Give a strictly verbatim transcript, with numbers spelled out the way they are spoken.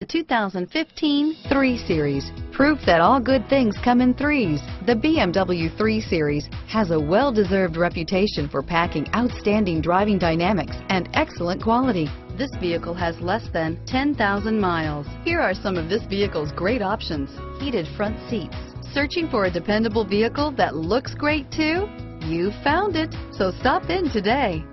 The two thousand fifteen three Series. Proof that all good things come in threes. The B M W three Series has a well-deserved reputation for packing outstanding driving dynamics and excellent quality. This vehicle has less than ten thousand miles. Here are some of this vehicle's great options. Heated front seats. Searching for a dependable vehicle that looks great too? You found it, so stop in today.